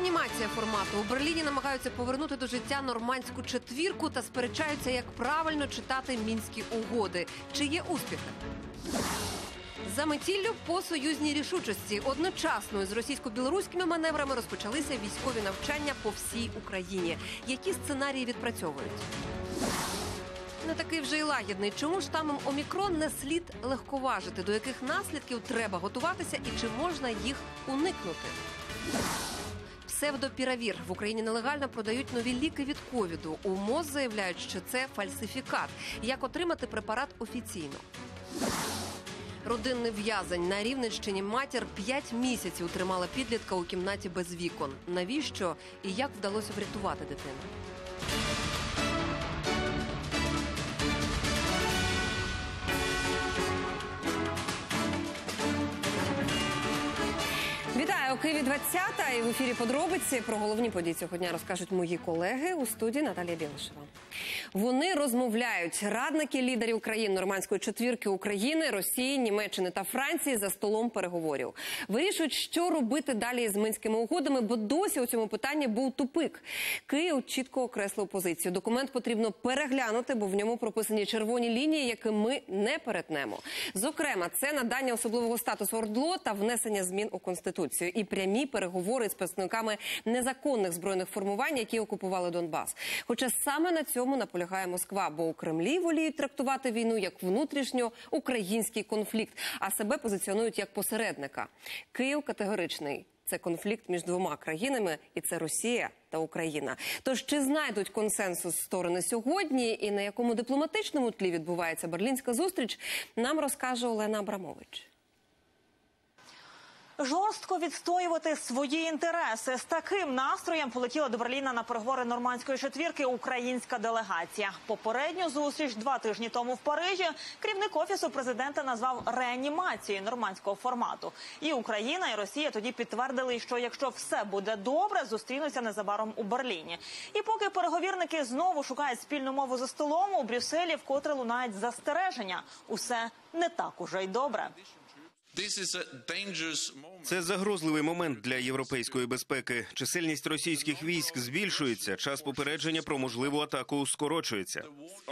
Реанімація формату. У Берліні намагаються повернути до життя нормандську четвірку та сперечаються, як правильно читати мінські угоди. Чи є успіхи? За метіллю по союзній рішучості. Одночасно з російсько-білоруськими маневрами розпочалися військові навчання по всій Україні. Які сценарії відпрацьовують? Не такий вже й лагідний. Чому штамом Омікрон не слід легковажити? До яких наслідків треба готуватися і чи можна їх уникнути? Псевдопіравір. В Україні нелегально продають нові ліки від ковіду. У МОЗ заявляють, що це фальсифікат. Як отримати препарат офіційно? Родинний в'язень. На Рівненщині матір 5 місяців тримала підлітка у кімнаті без вікон. Навіщо і як вдалося врятувати дитину? Вітаю! У Києві 20-та і в ефірі подробиці. Про головні події цього дня розкажуть мої колеги. У студії Наталія Білишева. Вони розмовляють. Радники лідерів країн нормандської четвірки України, Росії, Німеччини та Франції за столом переговорів. Вирішують, що робити далі з Мінськими угодами, бо досі у цьому питанні був тупик. Київ чітко окреслив позицію. Документ потрібно переглянути, бо в ньому прописані червоні лінії, які ми не перетнемо. Зокрема, це надання особливого статусу ОРДЛО та внесення змін у Конституцію. І прямі переговори з представниками незаконних збройних формувань, які окупували Донбас. Хоча саме на цьому наполягає Москва, бо у Кремлі воліють трактувати війну як внутрішньоукраїнський конфлікт, а себе позиціонують як посередника. Київ категоричний. Це конфлікт між двома країнами, і це Росія та Україна. Тож, чи знайдуть консенсус сторони сьогодні і на якому дипломатичному тлі відбувається берлінська зустріч, нам розкаже Олена Абрамович. Жорстко відстоювати свої інтереси. З таким настроєм полетіла до Берліна на переговори нормандської четвірки українська делегація. Попередню зустріч 2 тижні тому в Парижі керівник Офісу президента назвав реанімацією нормандського формату. І Україна, і Росія тоді підтвердили, що якщо все буде добре, зустрінуться незабаром у Берліні. І поки переговірники знову шукають спільну мову за столом, у Брюсселі вкотре лунають застереження. Усе не так уже й добре. Це загрозливий момент для європейської безпеки. Чисельність російських військ збільшується, час попередження про можливу атаку скорочується.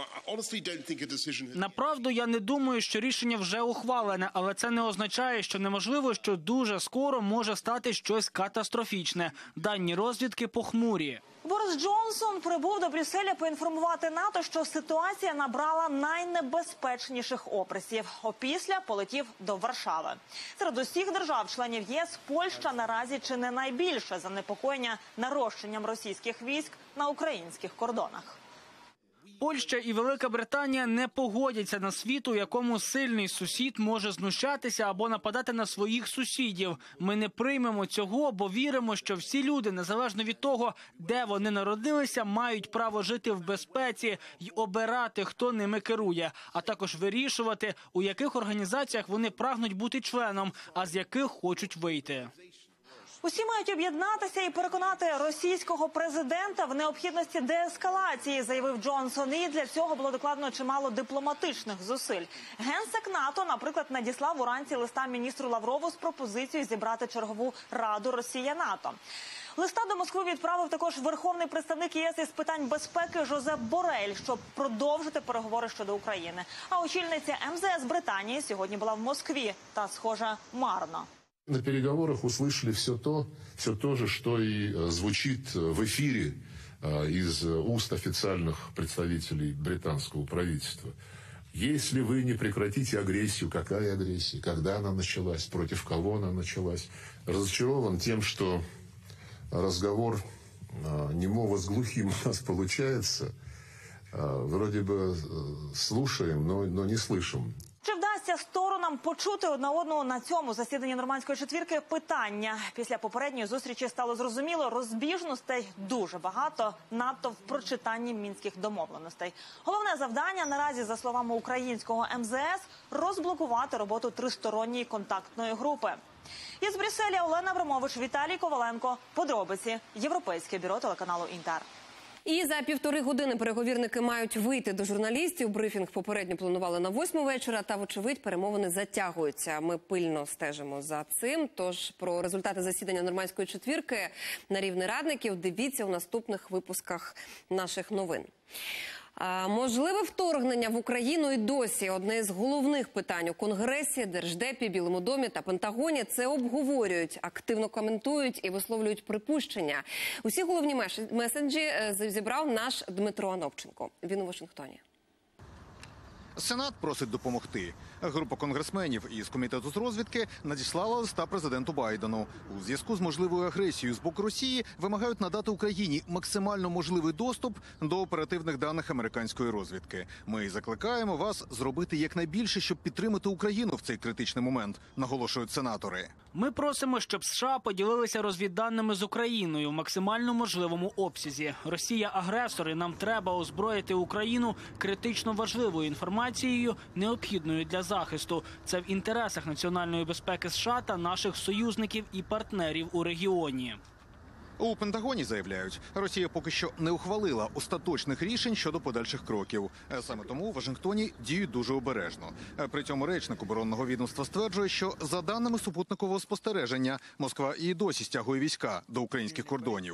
Направду, я не думаю, що рішення вже ухвалене, але це не означає, що неможливо, що дуже скоро може стати щось катастрофічне. Дані розвідки похмурі. Борис Джонсон прибув до Брюсселя поінформувати НАТО, що ситуація набрала найнебезпечніших обрисів. Опісля полетів до Варшави. Серед усіх держав-членів ЄС Польща наразі чи не найбільше занепокоєння нарощенням російських військ на українських кордонах. Польща і Велика Британія не погодяться на світ, у якому сильний сусід може знущатися або нападати на своїх сусідів. Ми не приймемо цього, бо віримо, що всі люди, незалежно від того, де вони народилися, мають право жити в безпеці й обирати, хто ними керує, а також вирішувати, у яких організаціях вони прагнуть бути членом, а з яких хочуть вийти. Усі мають об'єднатися і переконати російського президента в необхідності деескалації, заявив Джонсон. І для цього було докладено чимало дипломатичних зусиль. Генсек НАТО, наприклад, надіслав уранці листа міністру Лаврову з пропозицією зібрати чергову Раду Росія-НАТО. Листа до Москви відправив також верховний представник ЄС із питань безпеки Жозеп Борель, щоб продовжити переговори щодо України. А очільниця МЗС Британії сьогодні була в Москві. Та, схоже, марно. На переговорах услышали все то же, что и звучит в эфире из уст официальных представителей британского правительства. Если вы не прекратите агрессию, какая агрессия, когда она началась, против кого она началась. Разочарован тем, что разговор немого с глухим у нас получается. Вроде бы слушаем, но не слышим. Чи вдасться сторонам почути одна одного на цьому засіданні нормандської четвірки? Питання. Після попередньої зустрічі стало зрозуміло, розбіжностей дуже багато, надто в прочитанні мінських домовленостей. Головне завдання наразі, за словами українського МЗС, розблокувати роботу тристоронньої контактної групи. Із Брюсселя Олена Абрамович, Віталій Коваленко. Подробиці. Європейське бюро телеканалу «Інтер». І за 1,5 години переговірники мають вийти до журналістів. Брифінг попередньо планували на 8 вечора, та, вочевидь, перемовини затягуються. Ми пильно стежимо за цим. Тож про результати засідання нормандської четвірки на рівні радників дивіться у наступних випусках наших новин. Можливе вторгнення в Україну і досі одне з головних питань у Конгресі, Держдепі, Білому домі та Пентагоні. Це обговорюють, активно коментують і висловлюють припущення. Усі головні меседжі зібрав наш Дмитро Анопченко. Він у Вашингтоні. Сенат просить допомогти. Група конгресменів із комітету з розвідки надіслала листа президенту Байдену. У зв'язку з можливою агресією з боку Росії вимагають надати Україні максимально можливий доступ до оперативних даних американської розвідки. Ми закликаємо вас зробити якнайбільше, щоб підтримати Україну в цей критичний момент, наголошують сенатори. Ми просимо, щоб США поділилися розвідданими з Україною в максимально можливому обсязі. Росія – агресор, і нам треба озброїти Україну критично важливою інформацією, необхідною для захисту. Це в інтересах національної безпеки США та наших союзників і партнерів у регіоні. У Пентагоні заявляють, Росія поки що не ухвалила остаточних рішень щодо подальших кроків. Саме тому у Вашингтоні діють дуже обережно. При цьому речник оборонного відомства стверджує, що за даними супутникового спостереження, Москва і досі стягує війська до українських кордонів.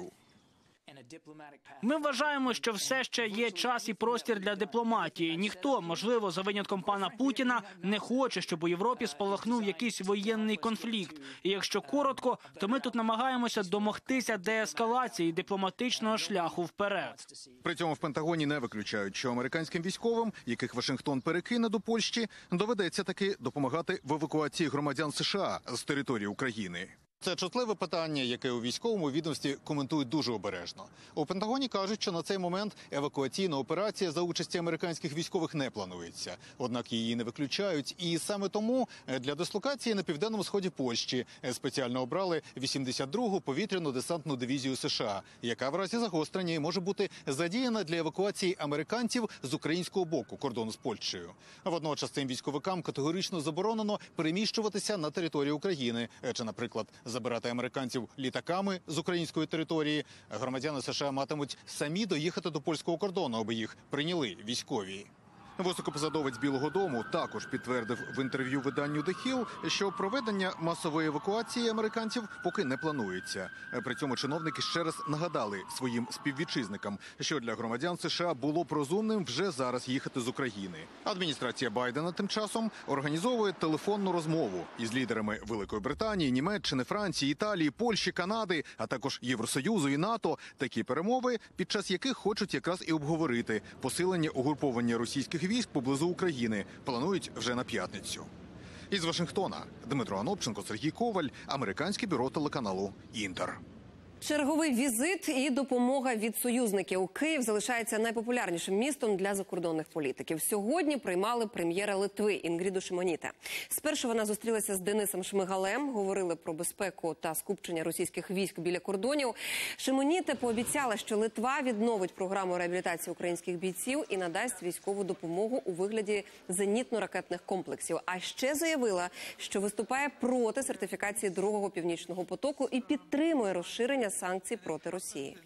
Ми вважаємо, що все ще є час і простір для дипломатії. Ніхто, можливо, за винятком пана Путіна, не хоче, щоб у Європі спалахнув якийсь воєнний конфлікт. І якщо коротко, то ми тут намагаємося домогтися деескалації дипломатичного шляху вперед. При цьому в Пентагоні не виключають, що американським військовим, яких Вашингтон перекине до Польщі, доведеться таки допомагати в евакуації громадян США з території України. Це чутливе питання, яке у військовому відомстві коментують дуже обережно. У Пентагоні кажуть, що на цей момент евакуаційна операція за участі американських військових не планується. Однак її не виключають. І саме тому для дислокації на південному сході Польщі спеціально обрали 82-гу повітряну десантну дивізію США, яка в разі загострення може бути задіяна для евакуації американців з українського боку кордону з Польщею. Водночас цим військовикам категорично заборонено переміщуватися на територію України, чи, наприклад, забирати американців літаками з української території. Громадяни США матимуть самі доїхати до польського кордону, аби їх прийняли військові. Високопосадовець Білого дому також підтвердив в інтерв'ю виданню The Hill, що проведення масової евакуації американців поки не планується. При цьому чиновники ще раз нагадали своїм співвітчизникам, що для громадян США було б розумним вже зараз їхати з України. Адміністрація Байдена тим часом організовує телефонну розмову із лідерами Великої Британії, Німеччини, Франції, Італії, Польщі, Канади, а також Євросоюзу і НАТО. Такі перемови, під час яких хочуть якраз і обговорити посилення угруповання російських військ поблизу України, планують вже на п'ятницю. Із Вашингтона Дмитро Анопченко, Сергій Коваль, американське бюро телеканалу «Інтер». Черговий візит і допомога від союзників. Київ залишається найпопулярнішим містом для закордонних політиків. Сьогодні приймали прем'єра Литви Інгріду Шимоніте. Спершу вона зустрілася з Денисом Шмигалем, говорили про безпеку та скупчення російських військ біля кордонів. Шимоніте пообіцяла, що Литва відновить програму реабілітації українських бійців і надасть військову допомогу у вигляді зенітно-ракетних комплексів. А ще заявила, що виступає проти сертифікації другого північного потоку і підтримує розширення санкцій проти Росії.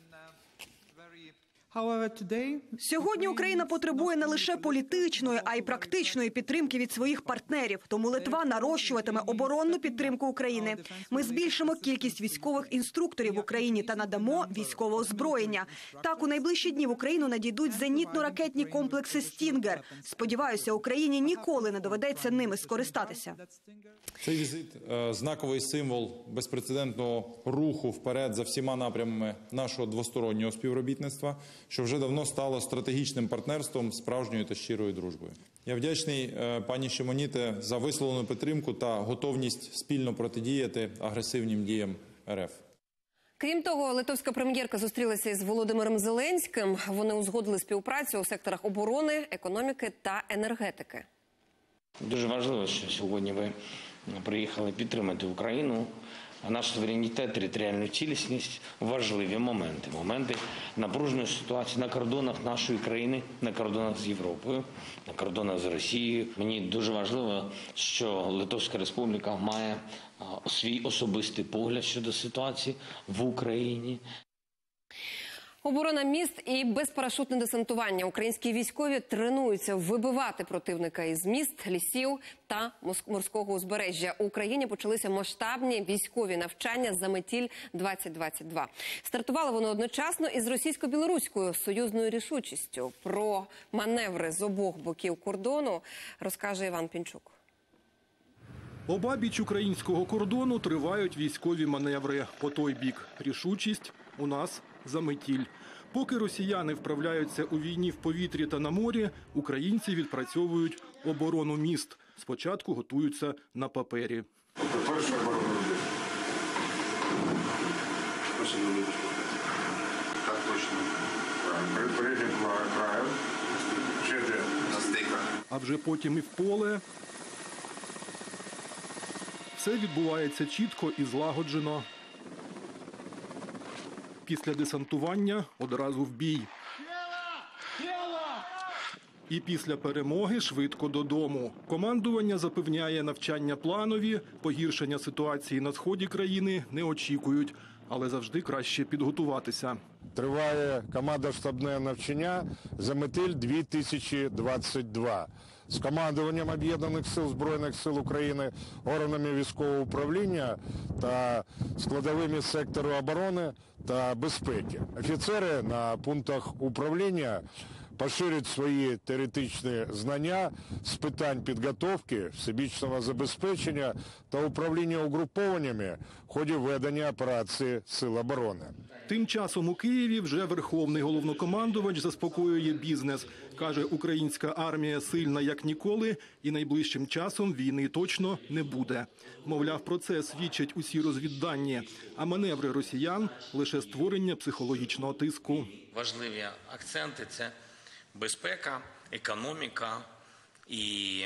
Сьогодні Україна потребує не лише політичної, а й практичної підтримки від своїх партнерів. Тому Литва нарощуватиме оборонну підтримку України. Ми збільшимо кількість військових інструкторів в Україні та надамо військове озброєння. Так, у найближчі дні в Україну надійдуть зенітно-ракетні комплекси «Стінгер». Сподіваюся, Україні ніколи не доведеться ними скористатися. Цей візит – знаковий символ безпрецедентного руху вперед за всіма напрямами нашого двостороннього співробітництва, що вже давно стало стратегічним партнерством, справжньою та щирою дружбою. Я вдячний пані Шимоніте за висловлену підтримку та готовність спільно протидіяти агресивним діям РФ. Крім того, литовська прем'єрка зустрілася із Володимиром Зеленським. Вони узгодили співпрацю у секторах оборони, економіки та енергетики. Дуже важливо, що сьогодні ви приїхали підтримати Україну, наш суверенітет, територіальну цілісність, важливі моменти. Моменти напруженої ситуації на кордонах нашої країни, на кордонах з Європою, на кордонах з Росією. Мені дуже важливо, що Литовська Республіка має свій особистий погляд щодо ситуації в Україні. Оборона міст і безпарашутне десантування. Українські військові тренуються вибивати противника із міст, лісів та морського узбережжя. У Україні почалися масштабні військові навчання «Заметіль-2022». Стартували вони одночасно із російсько-білоруською союзною рішучістю. Про маневри з обох боків кордону розкаже Іван Пінчук. Обабіч українського кордону тривають військові маневри. По той бік рішучість, у нас заметіль. Поки росіяни вправляються у війні в повітрі та на морі, українці відпрацьовують оборону міст. Спочатку готуються на папері. Перша оборона людей. Так точно. Переднім краєм. Ще де на стейках. А вже потім і в поле. Все відбувається чітко і злагоджено. Після десантування одразу в бій. І після перемоги швидко додому. Командування запевняє, навчання планові, погіршення ситуації на сході країни не очікують. Але завжди краще підготуватися. Триває командно-штабне навчання «Заметіль-2022» з командуванням Об'єднаних сил Збройних сил України, органами військового управління та складовими сектору оборони та безпеки. Офіцери на пунктах управління поширюють свої теоретичні знання з питань підготовки, всебічного забезпечення та управління угрупованнями в ході ведення операції Сил оборони. Тим часом у Києві вже верховний головнокомандувач заспокоює бізнес. Каже, українська армія сильна як ніколи і найближчим часом війни точно не буде. Мовляв, про це свідчать усі розвіддані, а маневри росіян – лише створення психологічного тиску. Важливі акценти – це безпека, економіка і,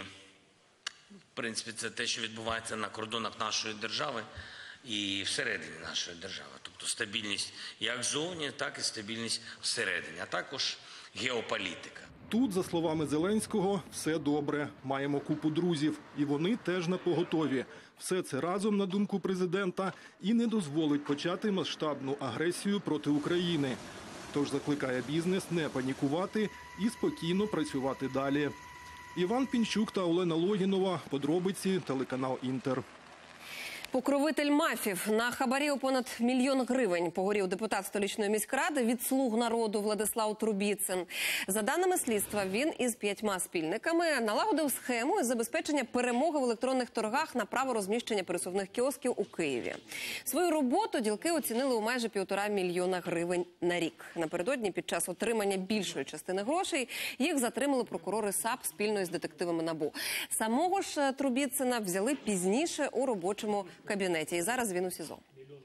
в принципі, це те, що відбувається на кордонах нашої держави і всередині нашої держави. Тобто стабільність як зовні, так і стабільність всередині, а також геополітика. Тут, за словами Зеленського, все добре. Маємо купу друзів. І вони теж напоготові. Все це разом, на думку президента, і не дозволить почати масштабну агресію проти України. Тож закликає бізнес не панікувати і спокійно працювати далі. Іван Пінчук та Олена Логінова. Подробиці, телеканал «Інтер». Покровитель мафів. На хабарі у понад 1 мільйон гривень погорів депутат столичної міськради від «Слуг народу» Владислав Трубіцин. За даними слідства, він із 5 спільниками налагодив схему із забезпечення перемоги в електронних торгах на право розміщення пересувних кіосків у Києві. Свою роботу ділки оцінили у майже 1,5 мільйона гривень на рік. Напередодні, під час отримання більшої частини грошей, їх затримали прокурори САП спільно із детективами НАБУ. Самого ж Трубіцина взяли пізніше у робочому кабінеті. І зараз він у СІЗО.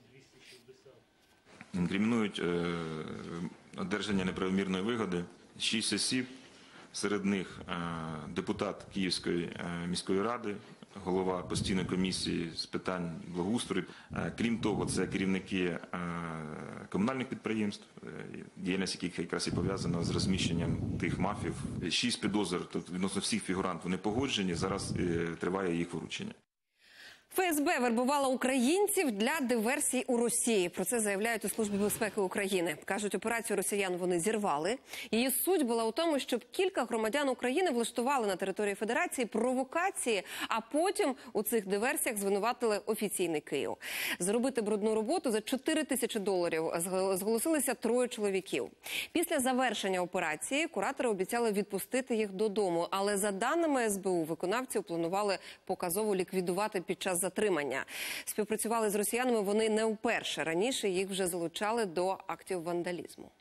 Інкримінують одержання неправомірної вигоди 6 осіб, серед них депутат Київської міської ради, голова постійної комісії з питань благоустрою. Крім того, це керівники комунальних підприємств, діяльність яких якраз і пов'язана з розміщенням тих мафів. 6 підозр, тобто відносно всіх фігурантів вони погоджені, зараз триває їх вручення. ФСБ вербувала українців для диверсій у Росії. Про це заявляють у Службі безпеки України. Кажуть, операцію росіян вони зірвали. Її суть була у тому, щоб кілька громадян України влаштували на території Федерації провокації, а потім у цих диверсіях звинуватили офіційний Київ. Зробити брудну роботу за $4 тисячі зголосилися 3 чоловіків. Після завершення операції куратори обіцяли відпустити їх додому. Але за даними СБУ, виконавців планували показово ліквідувати під час затримання. Співпрацювали з росіянами вони не вперше. Раніше їх вже залучали до актів вандалізму.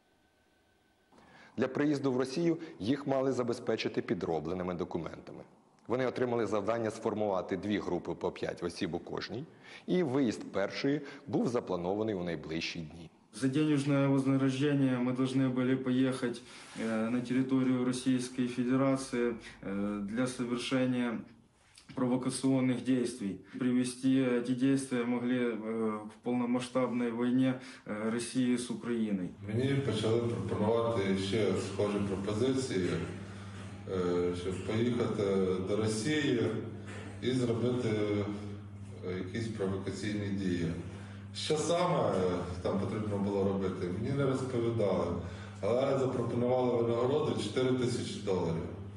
Для приїзду в Росію їх мали забезпечити підробленими документами. Вони отримали завдання сформувати 2 групи по 5 осіб у кожній, і виїзд першої був запланований у найближчі дні. За денежное вознаграждение мы должны были поехать на территорию Российской Федерации для совершения провокационных действий. Привести эти действия могли в полномасштабной войне Росії з Україною. Мені почали пропонувати ще схожі пропозиції, щоб поїхати до Росії і зробити якісь провокаційні дії. Що саме там потрібно було робити, мені не розповідали. Але запропонували винагороду $4000.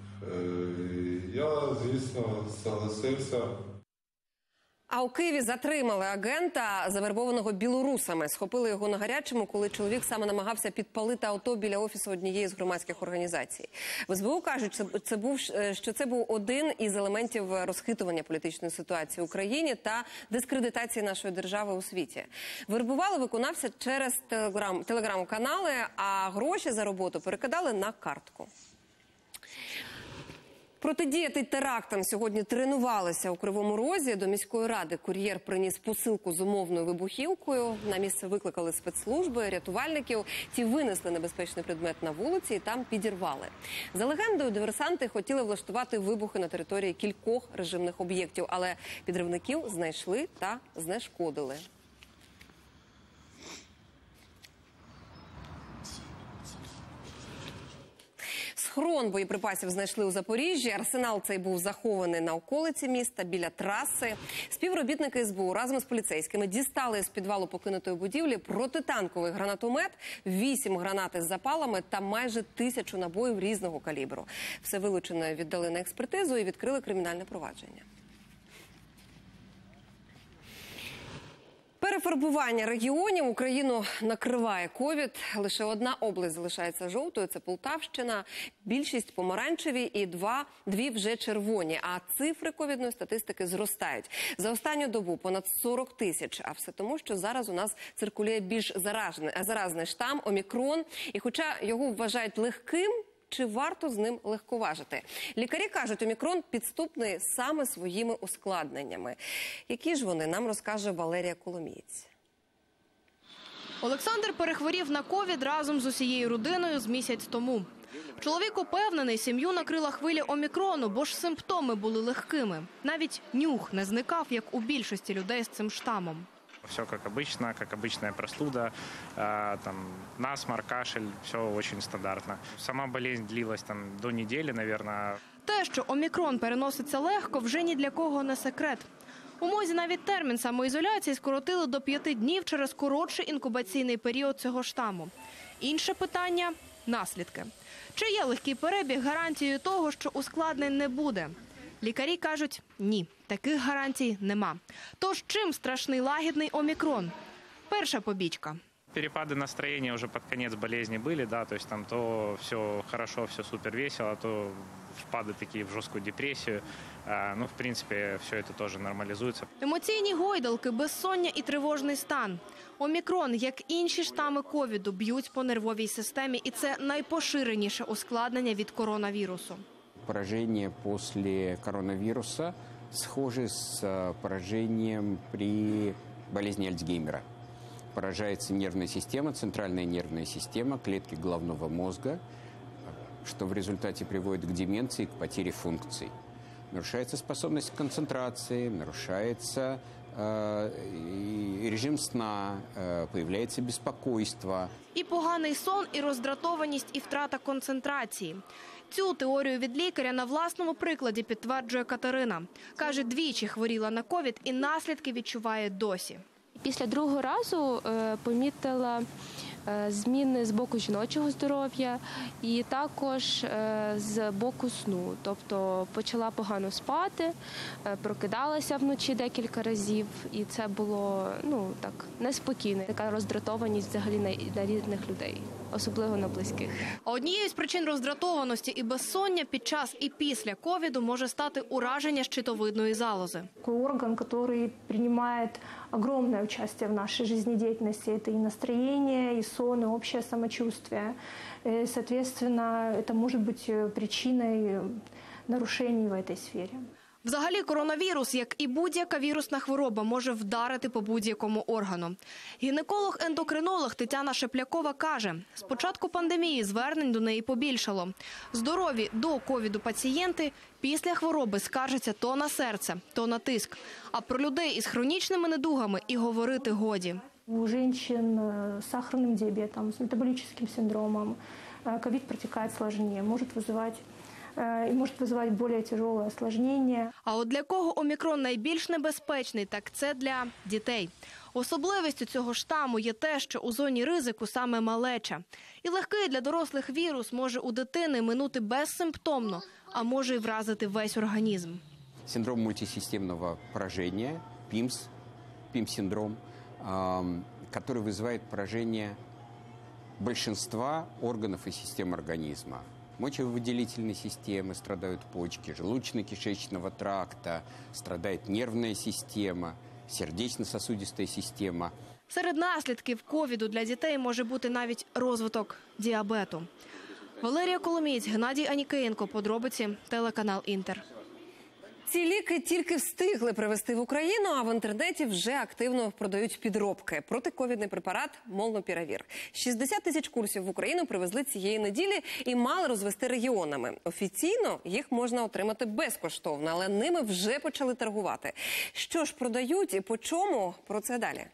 Я, звісно, согласився. А у Києві затримали агента, завербованого білорусами. Схопили його на гарячому, коли чоловік саме намагався підпалити авто біля офісу однієї з громадських організацій. В СБУ кажуть, що це був один із елементів розхитування політичної ситуації в Україні та дискредитації нашої держави у світі. Вербували виконавця через телеграм-канали, а гроші за роботу перекидали на картку. Протидіяти терактам сьогодні тренувалися у Кривому Розі. До міської ради кур'єр приніс посилку з умовною вибухівкою. На місце викликали спецслужби, рятувальників. Ті винесли небезпечний предмет на вулиці і там підірвали. За легендою, диверсанти хотіли влаштувати вибухи на території кількох режимних об'єктів, але підривників знайшли та знешкодили. Схрон боєприпасів знайшли у Запоріжжі. Арсенал цей був захований на околиці міста, біля траси. Співробітники СБУ разом з поліцейськими дістали з підвалу покинутої будівлі протитанковий гранатомет, 8 гранат із запалами та майже 1000 набоїв різного калібру. Все вилучене віддали на експертизу і відкрили кримінальне провадження. Перефарбування регіонів. Україну накриває ковід. Лише одна область залишається жовтою – це Полтавщина. Більшість помаранчеві і дві вже червоні. А цифри ковідної статистики зростають. За останню добу понад 40 тисяч. А все тому, що зараз у нас циркулює більш заразний штам – омікрон. І хоча його вважають легким, чи варто з ним легковажити? Лікарі кажуть, омікрон підступний саме своїми ускладненнями. Які ж вони, нам розкаже Валерія Коломієць. Олександр перехворів на ковід разом з усією родиною з місяць тому. Чоловік упевнений, сім'ю накрила хвиля омікрону, бо ж симптоми були легкими. Навіть нюх не зникав, як у більшості людей з цим штамом. Все как обычная простуда, там, насморк, кашель, все очень стандартно. Сама болезнь длилась там до недели, наверное. Те, що омікрон переноситься легко, вже ні для кого не секрет. У МОЗі навіть термін самоізоляції скоротили до 5 днів через коротший інкубаційний період цього штаму. Інше питання – наслідки. Чи є легкий перебіг гарантією того, що ускладнень не буде? Лікарі кажуть – ні, таких гарантій нема. Тож чим страшний лагідний омікрон? Перша побічка. Перепады настроения уже под конец болезни были, да, то есть там то все хорошо, все супер весело, то впады такие в жесткую депрессию. Ну, в принципе, все это тоже нормализуется. Емоційні гойдалки, безсоння і тривожний стан. Омікрон, як інші штами ковіду, б'ють по нервовій системі, і це найпоширеніше ускладнення від коронавірусу. Поражение после коронавируса схоже с поражением при болезни Альцгеймера. Поражается нервная система, центральная нервная система, клетки головного мозга, что в результате приводит к деменции, к потере функций. Нарушается способность к концентрации, нарушается режим сна, появляется беспокойство. І поганий сон, і роздратованість, і втрата концентрації. Цю теорію від лікаря на власному прикладі підтверджує Катерина. Каже, двічі хворіла на ковід і наслідки відчуває досі. Після другого разу помітила зміни з боку жіночого здоров'я і також з боку сну. Тобто почала погано спати, прокидалася вночі декілька разів, і це було неспокійно. Така роздратованість взагалі на рідних людей, особливо на близьких. Однією з причин роздратованості і безсоння під час і після ковіду може стати ураження щитовидної залози. Орган, який приймає огромное участие в нашей жизнедеятельности. Это и настроение, и сон, и общее самочувствие. И, соответственно, это может быть причиной нарушений в этой сфере. Взагалі коронавірус, як і будь-яка вірусна хвороба, може вдарити по будь-якому органу. Гінеколог-ендокринолог Тетяна Шеплякова каже, з початку пандемії звернень до неї побільшало. Здорові до ковіду пацієнти після хвороби скаржаться то на серце, то на тиск. А про людей із хронічними недугами і говорити годі. У женщин с сахарным диабетом, с метаболическим синдромом ковид протекает сложнее, может вызывать более тяжелое осложнение. А от для кого омікрон найбільш небезпечний, так це для дітей. Особливістю цього штаму є те, що у зоні ризику саме малеча. І легкий для дорослих вірус може у дитини минути безсимптомно, а може й вразити весь організм. Синдром мультисистемного поражения, ПИМС-синдром, который вызывает поражение большинства органов и систем организма. Мочевыделительной системы страдают почки, желудочно-кишечного тракта, страдает нервная система, сердечно-сосудистая система. Серед наслідків ковіду для дітей може бути навіть розвиток діабету. Валерія Коломієць, Геннадій Анікієнко. Подробиці, телеканал «Інтер». Ці ліки тільки встигли привезти в Україну, а в інтернеті вже активно продають підробки. Протиковідний препарат Молнупіравір. 60 тисяч курсів в Україну привезли цієї неділі і мали розвести регіонами. Офіційно їх можна отримати безкоштовно, але ними вже почали торгувати. Що ж продають і по чому? Про це далі.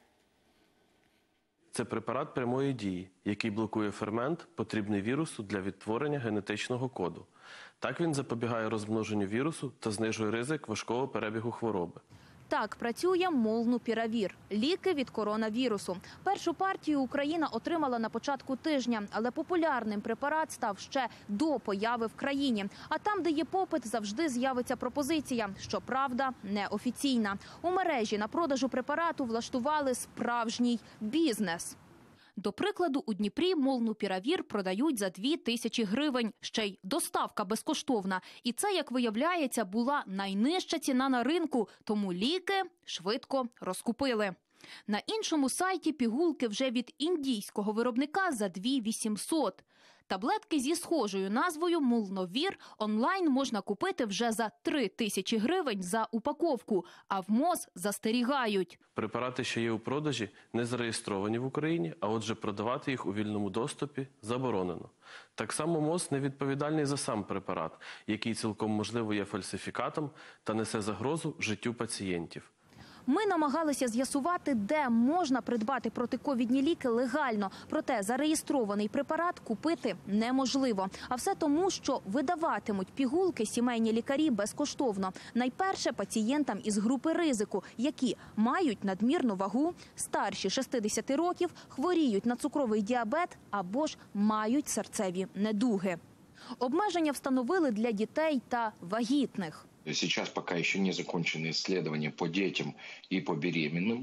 Це препарат прямої дії, який блокує фермент, потрібний вірусу для відтворення генетичного коду. Так він запобігає розмноженню вірусу та знижує ризик важкого перебігу хвороби. Так працює Молнупіравір – ліки від коронавірусу. Першу партію Україна отримала на початку тижня, але популярним препарат став ще до появи в країні. А там, де є попит, завжди з'явиться пропозиція, щоправда, неофіційна. У мережі на продажу препарату влаштували справжній бізнес. До прикладу, у Дніпрі Молнупіравір продають за 2000 гривень. Ще й доставка безкоштовна. І це, як виявляється, була найнижча ціна на ринку, тому ліки швидко розкупили. На іншому сайті пігулки вже від індійського виробника за 2800. Таблетки зі схожою назвою «Молновір» онлайн можна купити вже за 3000 гривень за упаковку, а в МОЗ застерігають. Препарати, що є у продажі, не зареєстровані в Україні, а отже продавати їх у вільному доступі заборонено. Так само МОЗ не відповідальний за сам препарат, який цілком можливо є фальсифікатом та несе загрозу життю пацієнтів. Ми намагалися з'ясувати, де можна придбати протиковідні ліки легально. Проте зареєстрований препарат купити неможливо. А все тому, що видаватимуть пігулки сімейні лікарі безкоштовно. Найперше пацієнтам із групи ризику, які мають надмірну вагу, старші 60 років, хворіють на цукровий діабет або ж мають серцеві недуги. Обмеження встановили для дітей та вагітних. Сейчас пока еще не закончены исследования по детям и по беременным,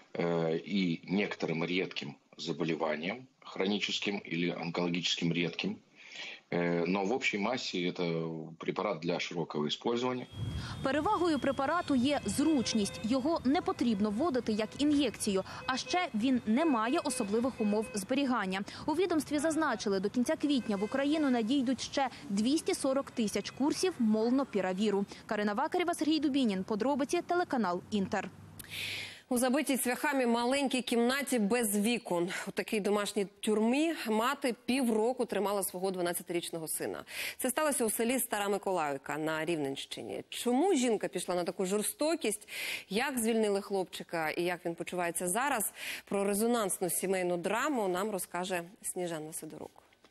и некоторым редким заболеваниям, хроническим или онкологическим редким. Но в общей массе это препарат для широкого использования. Перевагою препарату є зручність. Його не потрібно вводити як ін'єкцію. А ще він не має особливих умов зберігання. У відомстві зазначили, до кінця квітня в Україну надійдуть ще 240 тисяч курсів Молнупіравіру. Карина Вакарєва, Сергій Дубінін. Подробиці, телеканал «Інтер». У забитій цвяхами маленькій кімнаті без вікон. У такій домашній тюрмі мати півроку тримала свого 12-річного сина. Це сталося у селі Стара Миколаївка на Рівненщині. Чому жінка пішла на таку жорстокість, як звільнили хлопчика і як він почувається зараз, про резонансну сімейну драму нам розкаже Сніжана Сидорук.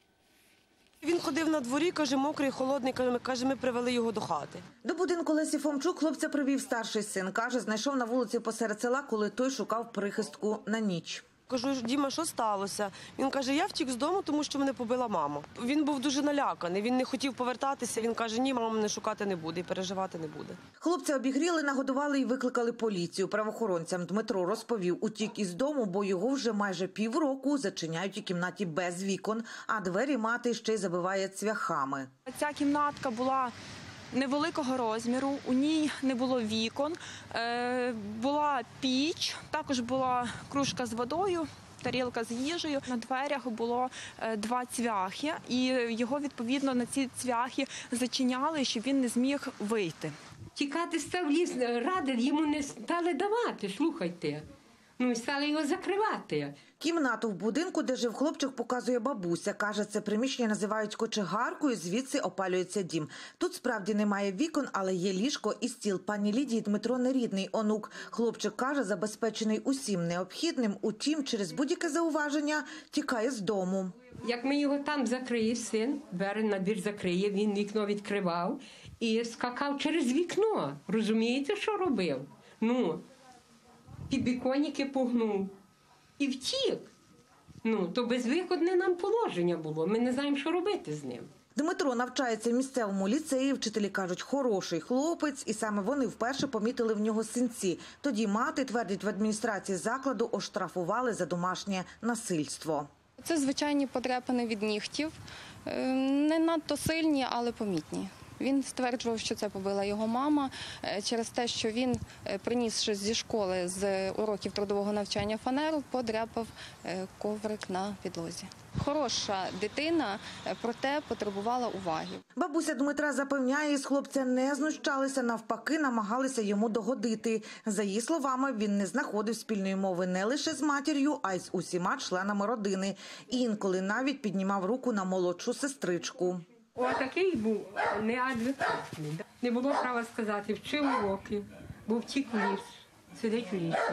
Він ходив на дворі, каже, мокрий, холодний, каже, ми привели його до хати. До будинку Лесі Фомчук хлопця привів старший син. Каже, знайшов на вулиці посеред села, коли той шукав прихистку на ніч. Кажу, Діма, що сталося? Він каже, я втік з дому, тому що мене побила мама. Він був дуже наляканий, він не хотів повертатися. Він каже, ні, мама мене шукати не буде і переживати не буде. Хлопця обігріли, нагодували і викликали поліцію. Правоохоронцям Дмитро розповів, утік із дому, бо його вже майже півроку зачиняють у кімнаті без вікон, а двері мати ще й забиває цвяхами. Ця кімнатка була невеликого розміру, у ній не було вікон, була піч, також була кружка з водою, тарілка з їжею. На дверях було 2 цвяхи, і його, відповідно, на ці цвяхи зачиняли, щоб він не зміг вийти. Тікати став ліс, ради йому не стали давати, слухайте. Ну, стали його закривати. Кімнату в будинку, де жив хлопчик, показує бабуся. Каже, це приміщення називають кочегаркою, звідси опалюється дім. Тут справді немає вікон, але є ліжко і стіл. Пані Лідії Дмитро нерідний онук. Хлопчик, каже, забезпечений усім необхідним, утім, через будь-яке зауваження тікає з дому. Як ми його там закриє, син, двері на двір закриє, він вікно відкривав і скакав через вікно. Розумієте, що робив? Ну, підбіконники погнув і втік. Ну, то безвиходне нам положення було. Ми не знаємо, що робити з ним. Дмитро навчається в місцевому ліцеї. Вчителі кажуть, хороший хлопець, і саме вони вперше помітили в нього синці. Тоді мати, твердять в адміністрації закладу, оштрафували за домашнє насильство. Це звичайні подряпини від нігтів. Не надто сильні, але помітні. Він стверджував, що це побила його мама через те, що він, принісши зі школи з уроків трудового навчання фанеру, подряпав коврик на підлозі. Хороша дитина, проте потребувала уваги. Бабуся Дмитра запевняє, з хлопця не знущалися, навпаки, намагалися йому догодити. За її словами, він не знаходив спільної мови не лише з матір'ю, а й з усіма членами родини. І інколи навіть піднімав руку на молодшу сестричку. Отакий був неадекватний. Не було права сказати, вчив уроки, бо втік в ліс, сидить в лісі.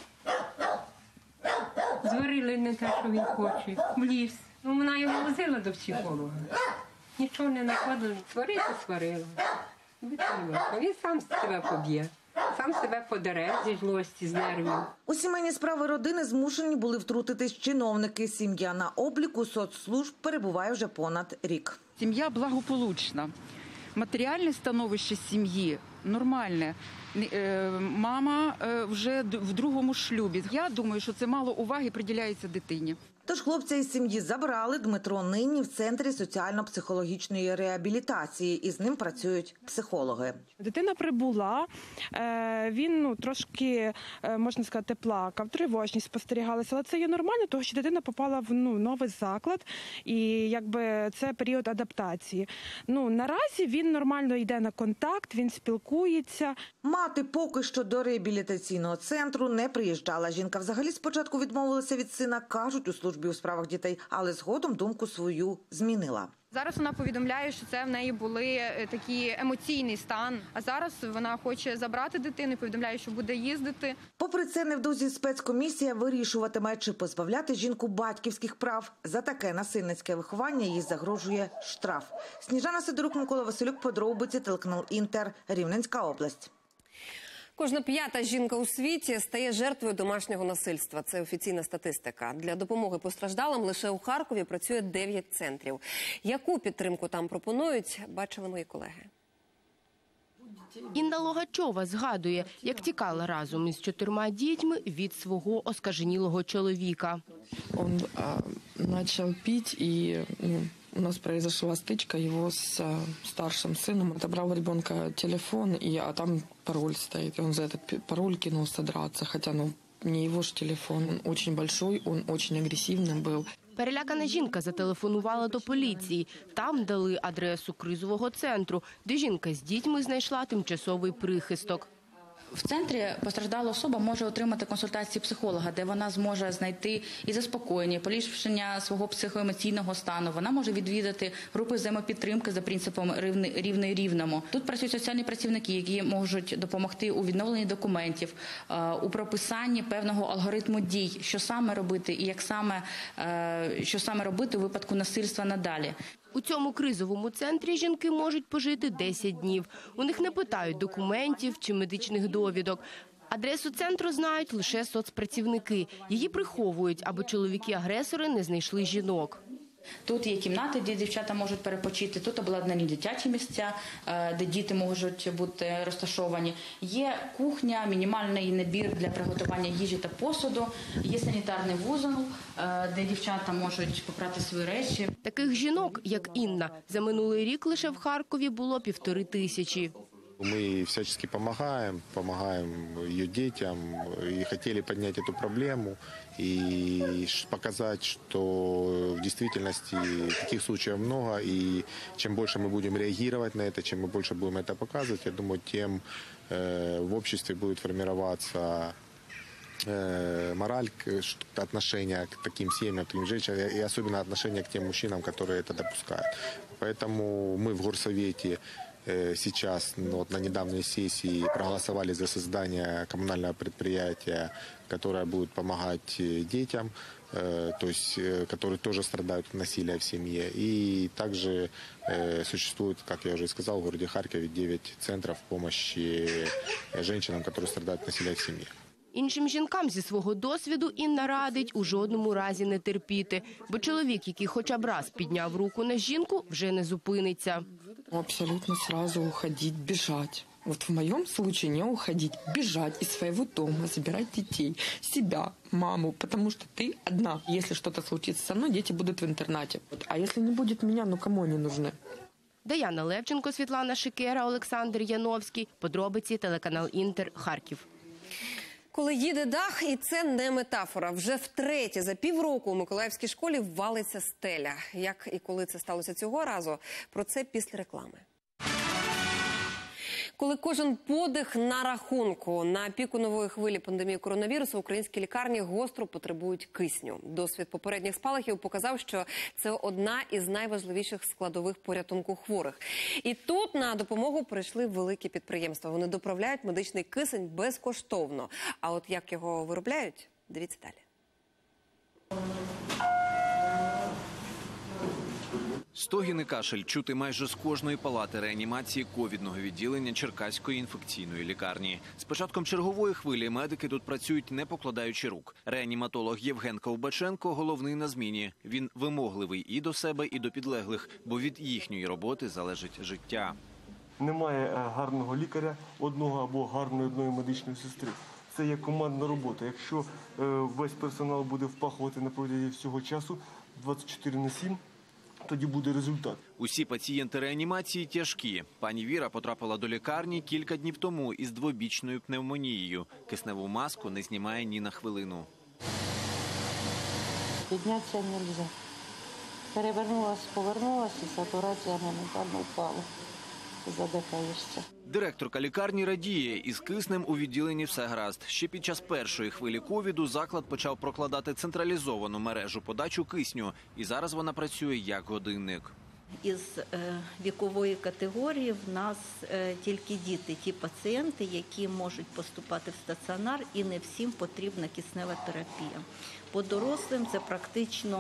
Зварили не те, що він хоче, в ліс. Ну, вона його возила до психолога. Нічого не накладено, сварила. Він сам себе поб'є. Сам себе подере зі злості, з нервів. У сімейні справи родини змушені були втрутитись чиновники. Сім'я на обліку соцслужб перебуває вже понад рік. Сім'я благополучна. Матеріальне становище сім'ї нормальне. Мама вже в другому шлюбі. Я думаю, що це мало уваги приділяється дитині. Тож хлопця із сім'ї забрали. Дмитро нині в центрі соціально-психологічної реабілітації. І з ним працюють психологи. Дитина прибула, він трошки, можна сказати, плакав, тривожність спостерігалася. Але це є нормально, тому що дитина попала в новий заклад і це період адаптації. Наразі він нормально йде на контакт, він спілкується. Мати поки що до реабілітаційного центру не приїжджала. Жінка взагалі спочатку відмовилася від сина, кажуть у службі у справах дітей, але згодом думку свою змінила. Зараз вона повідомляє, що це в неї були такий емоційний стан, а зараз вона хоче забрати дитину і повідомляє, що буде їздити. Попри це, невдовзі спецкомісія вирішуватиме, чи позбавляти жінку батьківських прав. За таке насильницьке виховання їй загрожує штраф. Сніжана Сидорук, Микола Василюк, подробиці, телеканал Інтер, Рівненська область. Кожна п'ята жінка у світі стає жертвою домашнього насильства. Це офіційна статистика. Для допомоги постраждалим лише у Харкові працює 9 центрів. Яку підтримку там пропонують, бачили мої колеги. Інна Логачова згадує, як тікала разом із 4 дітьми від свого оскаженілого чоловіка. Він почав пити і... У нас произошла стычка его с старшим сыном. Отобрал у ребенка телефон, а там пароль стоит. И он за этот пароль кинулся драться, хотя не его же телефон. Он очень большой, он очень агрессивным был. Перелякана жінка зателефонувала до поліції. Там дали адресу кризового центру, де жінка з дітьми знайшла тимчасовий прихисток. В центрі постраждала особа може отримати консультації психолога, де вона зможе знайти і заспокоєння, і поліпшення свого психоемоційного стану. Вона може відвідати групи взаємопідтримки за принципом рівний рівному. Тут працюють соціальні працівники, які можуть допомогти у відновленні документів, у прописанні певного алгоритму дій, що саме робити і що саме робити у випадку насильства надалі. У цьому кризовому центрі жінки можуть пожити 10 днів. У них не питають документів чи медичних довідок. Адресу центру знають лише соцпрацівники. Її приховують, аби чоловіки-агресори не знайшли жінок. Тут є кімнати, де дівчата можуть перепочити, тут обладнані дитячі місця, де діти можуть бути розташовані. Є кухня, мінімальний набір для приготування їжі та посуду, є санітарний вузол, де дівчата можуть попрати свої речі. Таких жінок, як Інна, за минулий рік лише в Харкові було 1500. Мы всячески помогаем ее детям и хотели поднять эту проблему и показать, что в действительности таких случаев много, и чем больше мы будем реагировать на это, чем мы больше будем это показывать, я думаю, тем в обществе будет формироваться мораль, отношение к таким семьям, к таким женщинам, и особенно отношение к тем мужчинам, которые это допускают. Поэтому мы в горсовете сейчас на недавней сессии проголосовали за создание коммунального предприятия, которое будет помогать детям, то есть, которые тоже страдают от насилия в семье. И также существует, как я уже сказал, в городе Харькове 9 центров помощи женщинам, которые страдают от насилия в семье. Іншим жінкам зі свого досвіду Інна радить у жодному разі не терпіти, бо чоловік, який хоча б раз підняв руку на жінку, вже не зупиниться. Абсолютно сразу уходить, бежать. Вот в моем случае не уходить, бежать из своего дома, забирать детей, себя, маму, потому что ты одна. Если что-то случится со мной, дети будут в интернате. А если не будет меня, ну кому они нужны? Даяна Левченко, Світлана Шикера, Олександр Яновський. Подробиці, телеканал Інтер, Харків. Коли їде дах, і це не метафора. Вже втретє за півроку у Миколаївській школі валиться стеля. Як і коли це сталося цього разу, про це після реклами. Коли кожен подих на рахунку. На піку нової хвилі пандемії коронавірусу українські лікарні гостро потребують кисню. Досвід попередніх спалахів показав, що це одна із найважливіших складових порятунку хворих. І тут на допомогу прийшли великі підприємства. Вони доправляють медичний кисень безкоштовно. А от як його виробляють, дивіться далі. Стогін і кашель чути майже з кожної палати реанімації ковідного відділення Черкаської інфекційної лікарні. З початком чергової хвилі медики тут працюють, не покладаючи рук. Реаніматолог Євген Ковбаченко – головний на зміні. Він вимогливий і до себе, і до підлеглих, бо від їхньої роботи залежить життя. Немає гарного лікаря одного або гарної одної медичної сестри. Це є командна робота. Якщо весь персонал буде впахувати на протязі всього часу 24/7, тоді буде результат. Усі пацієнти реанімації тяжкі. Пані Віра потрапила до лікарні кілька днів тому із двобічною пневмонією. Кисневу маску не знімає ні на хвилину. Піднятися не можна. Повернулася, і сатурація моментально впала. Задихаєшся. Директорка лікарні радіє, із киснем у відділенні все гаразд. Ще під час першої хвилі ковіду заклад почав прокладати централізовану мережу подачу кисню. І зараз вона працює як годинник. Із вікової категорії в нас тільки діти, ті пацієнти, які можуть поступати в стаціонар, і не всім потрібна киснева терапія. По дорослим це практично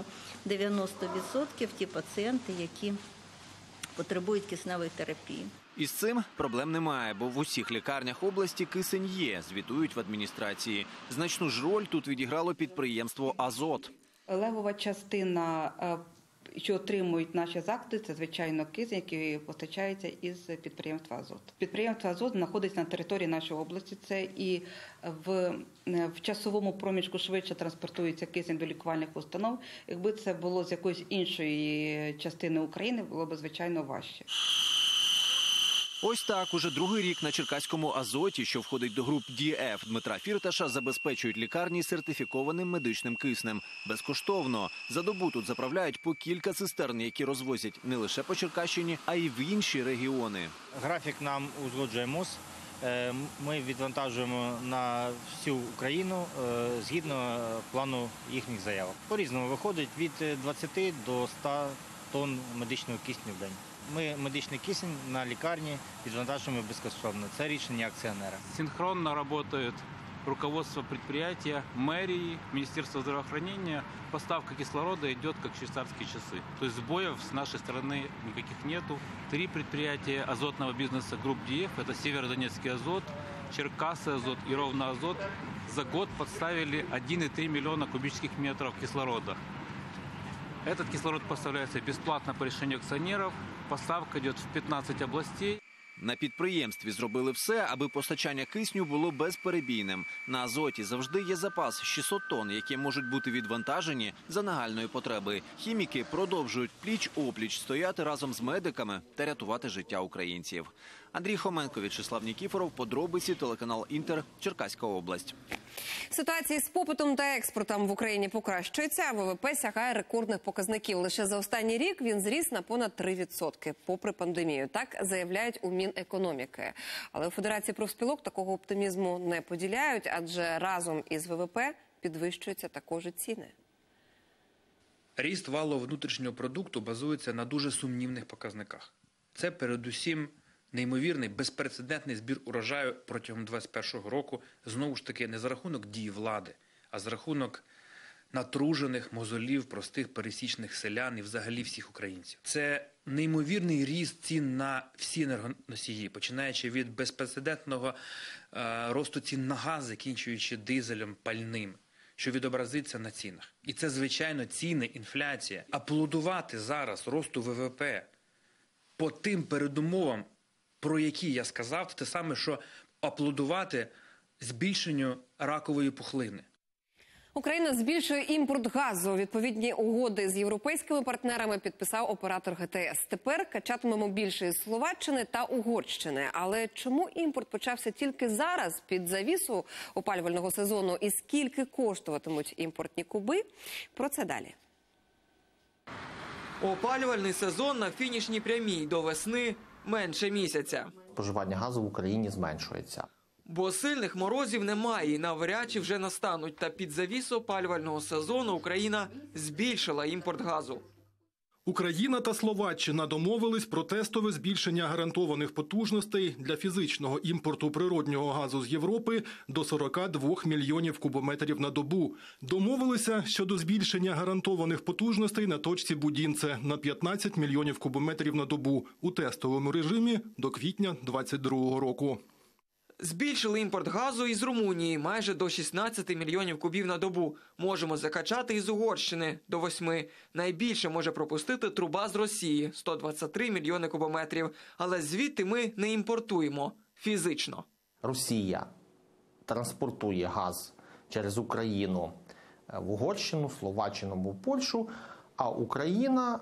90% ті пацієнти, які потребують кисневої терапії. Із цим проблем немає, бо в усіх лікарнях області кисень є, звітують в адміністрації. Значну ж роль тут відіграло підприємство «Азот». Левова частина, що отримують наші заклади, це, звичайно, кисень, який постачається із підприємства «Азот». Підприємство «Азот» знаходиться на території нашої області. Це і в часовому проміжку швидше транспортується кисень до лікувальних установ. Якби це було з якоїсь іншої частини України, було б, звичайно, важче. Ось так, уже другий рік на Черкаському «Азоті», що входить до груп DF Дмитра Фірташа, забезпечують лікарні сертифікованим медичним киснем. Безкоштовно. За добу тут заправляють по кілька цистерн, які розвозять не лише по Черкащині, а й в інші регіони. Графік нам узгоджує МОЗ. Ми відвантажуємо на всю Україну згідно плану їхніх заявок. По-різному виходить від 20 до 100 тонн медичного кисню в день. Ми медичний кисень на лікарні відвантажуємо безкоштовно. Це рішення акціонера. Синхронно працюють руководство предприятия, мэрии, Министерство здравоохранения. Поставка кислорода идет как швейцарские часы. То есть сбоев с нашей стороны никаких нету. 3 предприятия азотного бизнеса групп DF, это Северодонецкий азот, Черкасы азот и Ровно азот, за год подставили 1,3 миллиона кубических метров кислорода. Этот кислород поставляется бесплатно по решению акционеров. Поставка йде в 15 областей. На підприємстві зробили все, аби постачання кисню було безперебійним. На «Азоті» завжди є запас 600 тонн, які можуть бути відвантажені за нагальної потреби. Хіміки продовжують пліч-опліч стояти разом з медиками та рятувати життя українців. Андрій Хоменко, В'ячеслав Нікіфоров, подробиці, телеканал «Інтер», Черкаська область. Ситуація з попитом та експортом в Україні покращується. ВВП сягає рекордних показників. Лише за останній рік він зріс на понад 3%, попри пандемію. Так заявляють у Мінекономіки. Але у Федерації профспілок такого оптимізму не поділяють, адже разом із ВВП підвищуються також і ціни. Ріст валового внутрішнього продукту базується на дуже сумнівних показниках. Це передусім неймовірний, безпрецедентний збір урожаю протягом 2021 року, знову ж таки, не за рахунок дій влади, а за рахунок натружених мозолів простих пересічних селян і взагалі всіх українців. Це неймовірний ріст цін на всі енергоносії, починаючи від безпрецедентного росту цін на газ, закінчуючи дизелем пальним, що відобразиться на цінах. І це, звичайно, ціни, інфляція. Аплодувати зараз росту ВВП по тим передумовам, про які я сказав, те саме, що аплодувати збільшенню ракової пухлини. Україна збільшує імпорт газу. Відповідні угоди з європейськими партнерами підписав оператор ГТС. Тепер качатимемо більше із Словаччини та Угорщини. Але чому імпорт почався тільки зараз, під завісу опалювального сезону? І скільки коштуватимуть імпортні куби? Про це далі. Опалювальний сезон на фінішній прямій. До весни менше місяця. Споживання газу в Україні зменшується. Бо сильних морозів немає і навряд чи вже настануть. Та під завісу опалювального сезону Україна збільшила імпорт газу. Україна та Словаччина домовились про тестове збільшення гарантованих потужностей для фізичного імпорту природнього газу з Європи до 42 мільйонів кубометрів на добу. Домовилися щодо збільшення гарантованих потужностей на точці Будінце на 15 мільйонів кубометрів на добу у тестовому режимі до квітня 2022 року. Збільшили імпорт газу із Румунії майже до 16 мільйонів кубів на добу. Можемо закачати із Угорщини до 8. Найбільше може пропустити труба з Росії – 123 мільйони кубометрів. Але звідти ми не імпортуємо фізично. Росія транспортує газ через Україну в Угорщину, Словаччину або Польщу, а Україна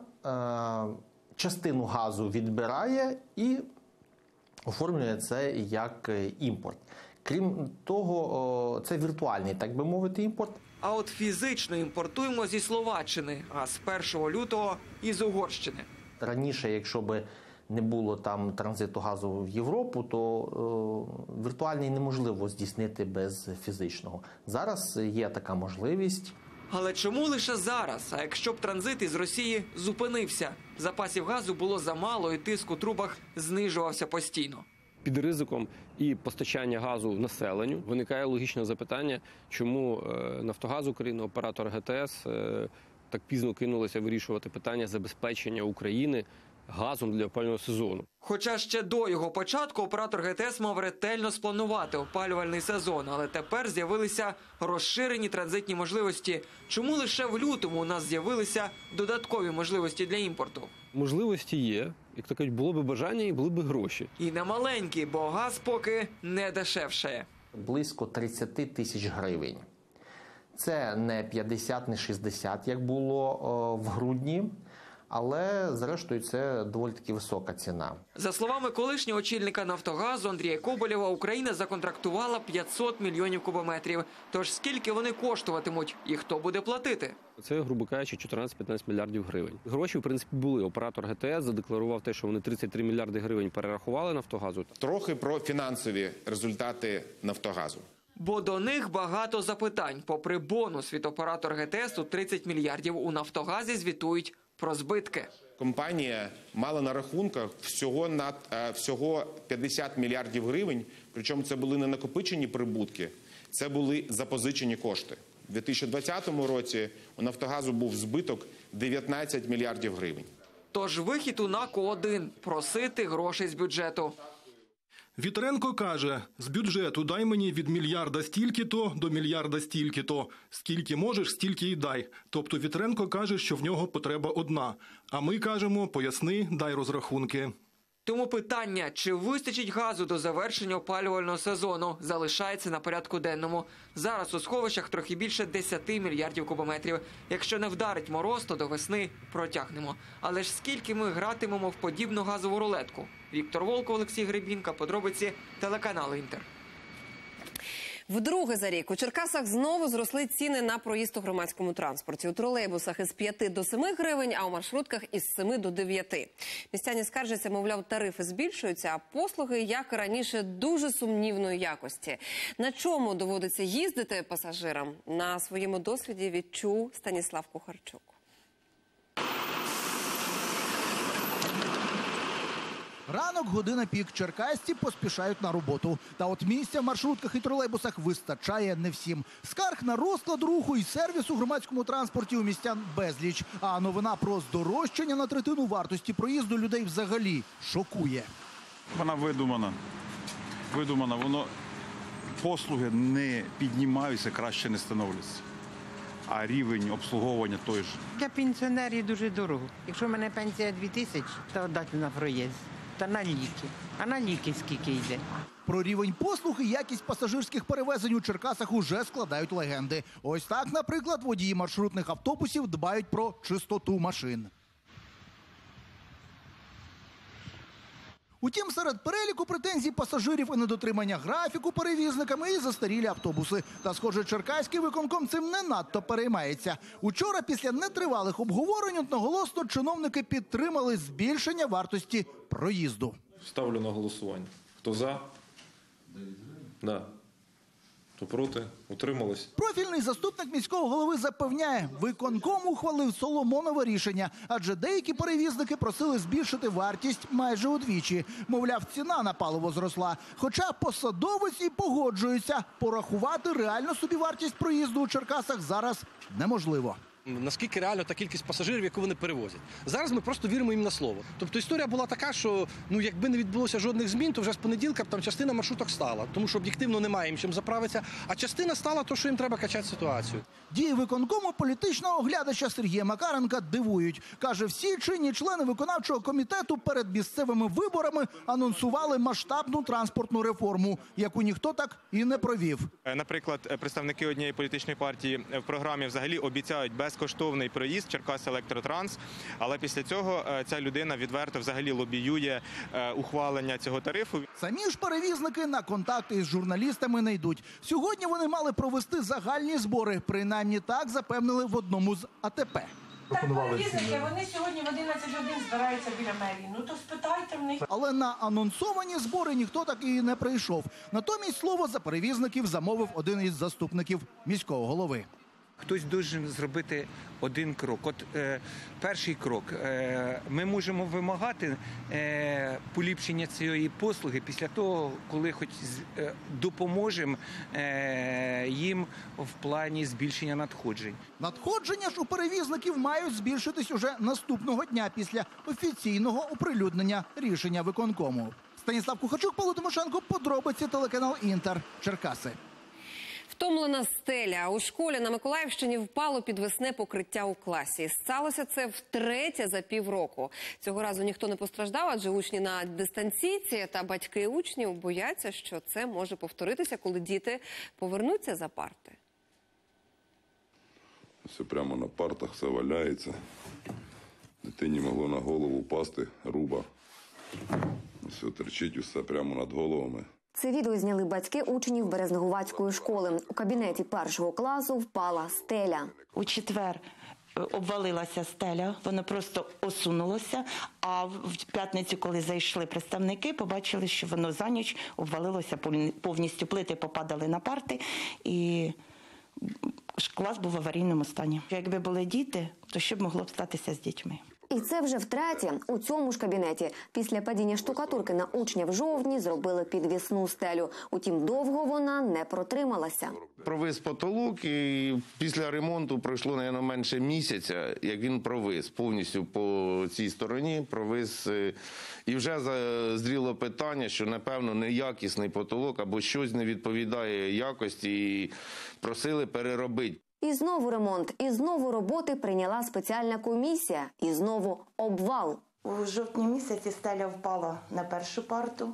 частину газу відбирає і оформлює це як імпорт. Крім того, це віртуальний, так би мовити, імпорт. А от фізично імпортуємо зі Словаччини, а з 1 лютого – із Угорщини. Раніше, якщо б не було там транзиту газу в Європу, то віртуальний неможливо здійснити без фізичного. Зараз є така можливість. Але чому лише зараз? А якщо б транзит із Росії зупинився? Запасів газу було замало і тиск у трубах знижувався постійно. Під ризиком і постачання газу населенню виникає логічне запитання, чому «Нафтогаз України», оператор ГТС, так пізно кинулися вирішувати питання забезпечення України газом для опалювального сезону. Хоча ще до його початку оператор ГТС мав ретельно спланувати опалювальний сезон, але тепер з'явилися розширені транзитні можливості. Чому лише в лютому у нас з'явилися додаткові можливості для імпорту? Можливості є, як то кажуть, було б бажання і були б гроші. І не маленькі, бо газ поки не дешевшає. Близько 30 тисяч гривень. Це не 50, не 60, як було в грудні. Але, зрештою, це доволі таки висока ціна. За словами колишнього очільника «Нафтогазу» Андрія Коболєва, Україна законтрактувала 500 мільйонів кубометрів. Тож скільки вони коштуватимуть і хто буде платити? Це, грубо кажучи, 14-15 мільярдів гривень. Гроші, в принципі, були. Оператор ГТС задекларував те, що вони 33 мільярди гривень перерахували «Нафтогазу». Трохи про фінансові результати «Нафтогазу». Бо до них багато запитань. Попри бонус від оператора ГТС у 30 мільярдів, у «Нафтогазі» звітують про збитки. Компанія мала на рахунках всього 50 мільярдів гривень, причому це були не накопичені прибутки, це були запозичені кошти. У 2020 році у «Нафтогазу» був збиток 19 мільярдів гривень. Тож вихід у НАКу один – просити грошей з бюджету. Вітренко каже, з бюджету дай мені від мільярда стільки-то до мільярда стільки-то. Скільки можеш, стільки й дай. Тобто Вітренко каже, що в нього потреба одна. А ми кажемо, поясни, дай розрахунки. Тому питання, чи вистачить газу до завершення опалювального сезону, залишається на порядку денному. Зараз у сховищах трохи більше 10 мільярдів кубометрів. Якщо не вдарить мороз, то до весни протягнемо. Але ж скільки ми гратимемо в подібну газову рулетку? Віктор Волков, Олексій Гребінка, подробиці, телеканал «Інтер». Вдруге за рік у Черкасах знову зросли ціни на проїзд у громадському транспорті. У тролейбусах із 5 до 7 гривень, а у маршрутках із 7 до 9. Містяні скаржаться, мовляв, тарифи збільшуються, а послуги, як і раніше, дуже сумнівної якості. На чому доводиться їздити пасажирам? На своєму досвіді відчув Станіслав Кухарчук. Ранок, година пік. Черкасці поспішають на роботу. Та от місця в маршрутках і тролейбусах вистачає не всім. Скарг на розклад руху і сервіс у громадському транспорті у містян безліч. А новина про здорожчання на третину вартості проїзду людей взагалі шокує. Вона видумана. Воно послуги не піднімаються, краще не становляться. А рівень обслуговування той же. Для пенсіонерів дуже дорого. Якщо в мене пенсія 2000, то дати на проїзд. Та на ліки. А на ліки скільки йде? Про рівень послуг і якість пасажирських перевезень у Черкасах уже складають легенди. Ось так, наприклад, водії маршрутних автобусів дбають про чистоту машин. Утім, серед переліку претензій пасажирів і недотримання графіку перевізниками і застарілі автобуси. Та, схоже, черкаський виконком цим не надто переймається. Учора після нетривалих обговорень одноголосно чиновники підтримали збільшення вартості проїзду. Ставлю на голосування. Хто за? Да. Хто проти? Утримались. Профільний заступник міського голови запевняє, виконком ухвалив соломонове рішення, адже деякі перевізники просили збільшити вартість майже удвічі. Мовляв, ціна на паливо зросла. Хоча посадовиці погоджуються, порахувати реальну собівартість проїзду у Черкасах зараз неможливо. Наскільки реально та кількість пасажирів, яку вони перевозять. Зараз ми просто віримо їм на слово. Тобто історія була така, що якби не відбулося жодних змін, то вже з понеділка там частина маршруток стала. Тому що об'єктивно немає їм чим заправитися, а частина стала то, що їм треба качати ситуацію. Дії виконкому політичного оглядача Сергія Макаренка дивують. Каже, всі чинні члени виконавчого комітету перед місцевими виборами анонсували масштабну транспортну реформу, яку ніхто так і не провів. Наприклад, представники однієї політичної партії в програмі взагалі обіцяють безкоштовний проїзд Черкас Електротранс, але після цього ця людина відверто взагалі лобіює ухвалення цього тарифу. Самі ж перевізники на контакти із журналістами не йдуть. Сьогодні вони мали провести загальні збори, принаймні так запевнили в одному з АТП. Так, перевізники, вони сьогодні в 11 годин збираються біля мерії. Ну то спитайте в них. Але на анонсовані збори ніхто так і не прийшов. Натомість слово за перевізників замовив один із заступників міського голови. Хтось должен зробити один крок. От перший крок. Ми можемо вимагати поліпшення цієї послуги після того, коли хоч допоможемо їм в плані збільшення надходжень. Надходження ж у перевізників мають збільшитись уже наступного дня після офіційного оприлюднення рішення виконкому. Станіслав Кухарчук, Павло Тимошенко, подробиці, телеканал «Інтер», Черкаси. Втомлена стеля. У школі на Миколаївщині впало підвісне покриття у класі. Сталося це втретє за півроку. Цього разу ніхто не постраждав, адже учні на дистанційці та батьки учнів бояться, що це може повторитися, коли діти повернуться за парти. Все прямо на партах, все валяється. Дитині могло на голову впасти, руба. Все терчить усе прямо над головами. Це відео зняли батьки учнів Березнегуватської школи. У кабінеті першого класу впала стеля. У четвер обвалилася стеля, воно просто осунулося, а в п'ятницю, коли зайшли представники, побачили, що воно за ніч обвалилося повністю, плити попадали на парти і клас був в аварійному стані. Якби були діти, то що б могло б статися з дітьми? І це вже втретє у цьому ж кабінеті. Після падіння штукатурки на учня в жовтні зробили підвісну стелю. Утім, довго вона не протрималася. Провис потолок і після ремонту пройшло, мабуть, менше місяця, як він провис. Повністю по цій стороні провис. І вже зріло питання, що, напевно, неякісний потолок або щось не відповідає якості і просили переробити. І знову ремонт, і знову роботи прийняла спеціальна комісія, і знову обвал. У жовтні місяці стеля впала на першу парту,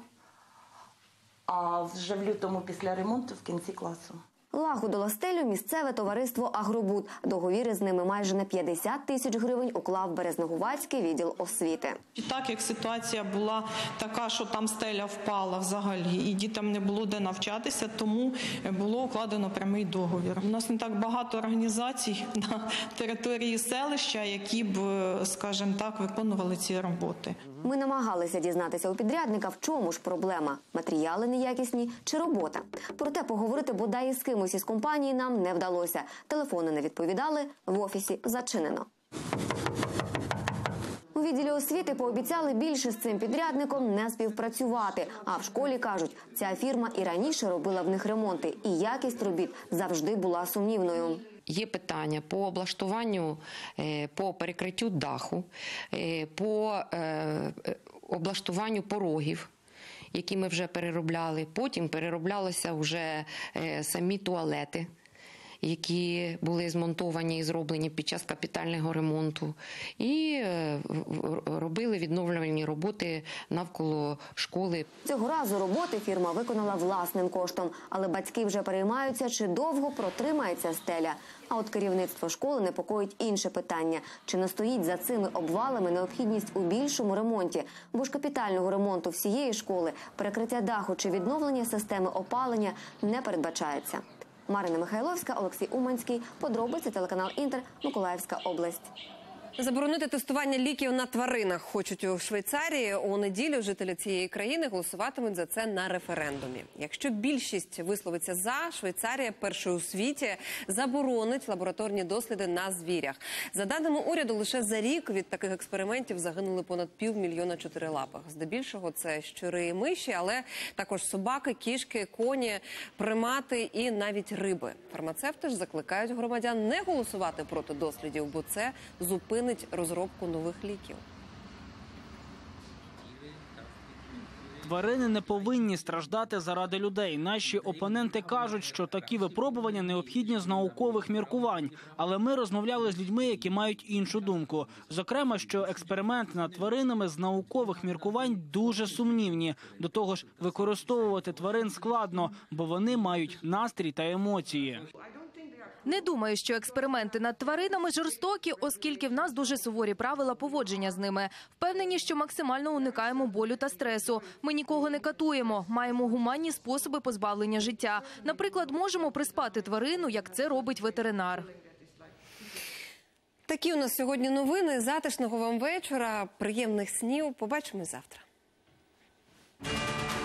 а вже в лютому після ремонту в кінці класу. Лагодило стелю місцеве товариство «Агробуд». Договір з ними майже на 50 тисяч гривень уклав Березнегуватський відділ освіти. І так як ситуація була така, що там стеля впала взагалі, і дітям не було де навчатися, тому було укладено прямий договір. У нас не так багато організацій на території селища, які б, скажімо так, виконували ці роботи. Ми намагалися дізнатися у підрядника, в чому ж проблема – матеріали неякісні чи робота. Проте поговорити бодай із кимось із компанії нам не вдалося. Телефони не відповідали, в офісі зачинено. У відділі освіти пообіцяли більше з цим підрядником не співпрацювати. А в школі кажуть, ця фірма і раніше робила в них ремонти, і якість робіт завжди була сумнівною. Є питання по облаштуванню, по перекриттю даху, по облаштуванню порогів, які ми вже переробляли. Потім перероблялися вже самі туалети, які були змонтовані і зроблені під час капітального ремонту. І робили відновлювальні роботи навколо школи. Цього разу роботи фірма виконала власним коштом. Але батьки вже переймаються, чи довго протримається стеля. А от керівництво школи непокоїть інше питання. Чи не стоїть за цими обвалами необхідність у більшому ремонті? Бо ж капітального ремонту всієї школи, перекриття даху чи відновлення системи опалення не передбачається. Марина Михайловська, Олексій Уманський. Подробиці, телеканал Інтер, Миколаївська область. Заборонити тестування ліків на тваринах хочуть у Швейцарії. У неділю жителі цієї країни голосуватимуть за це на референдумі. Якщо більшість висловиться за, Швейцарія першою у світі заборонить лабораторні досліди на звірях. За даними уряду, лише за рік від таких експериментів загинули понад 500 000 чотирилапих. Здебільшого це щури і миші, але також собаки, кішки, коні, примати і навіть риби. Фармацевти ж закликають громадян не голосувати проти дослідів, бо це зупинить розробку нових ліків. Тварини не повинні страждати заради людей. Наші опоненти кажуть, що такі випробування необхідні з наукових міркувань. Але ми розмовляли з людьми, які мають іншу думку. Зокрема, що експерименти над тваринами з наукових міркувань дуже сумнівні. До того ж, використовувати тварин складно, бо вони мають настрій та емоції. Не думаю, що експерименти над тваринами жорстокі, оскільки в нас дуже суворі правила поводження з ними. Впевнені, що максимально уникаємо болю та стресу. Ми нікого не катуємо, маємо гуманні способи позбавлення життя. Наприклад, можемо приспати тварину, як це робить ветеринар. Такі у нас сьогодні новини. Затишного вам вечора, приємних снів. Побачимось завтра.